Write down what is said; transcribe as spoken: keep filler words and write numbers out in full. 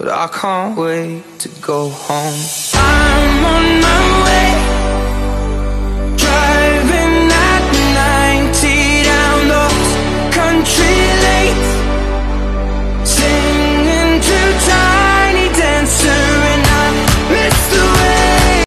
but I can't wait to go home. I'm on